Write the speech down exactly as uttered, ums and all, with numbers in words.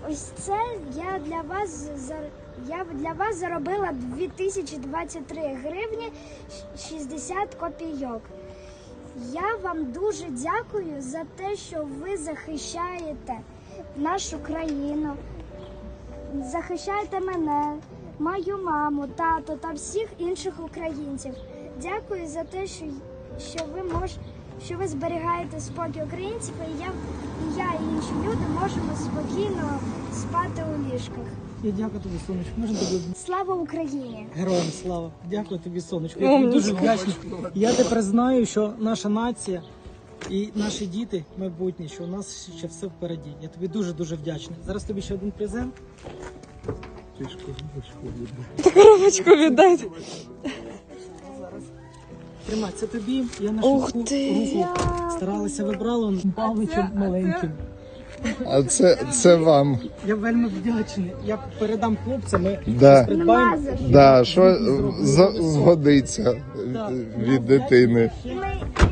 ось це я для вас я для вас заробила дві тисячі двадцять три гривні шістдесят копійок. Я вам дуже дякую за те, що ви захищаєте нашу країну, захищаєте мене, мою маму, тато та всіх інших українців. Дякую за те, що, що ви мож, що ви зберігаєте спокій українців, і я, і я і інші люди можемо спокійно спати у ліжках. Я дякую тобі, сонечко. Можна тобі? Слава Україні! Героям слава! Дякую тобі, сонечко. Я тобі дуже вдячний. Я тепер знаю, що наша нація і наші діти майбутні, що у нас ще все впереді. Я тобі дуже-дуже вдячний. Зараз тобі ще один презент. Коробочку віддайте. Тримай, це тобі. Я нашу Ух руку ти! старалася вибрала паличем маленьким. А це, це вам. Я вельми вдячний. Я передам хлопцям, ми Да. придбаємо. Да, що з- згодиться від дитини. Ми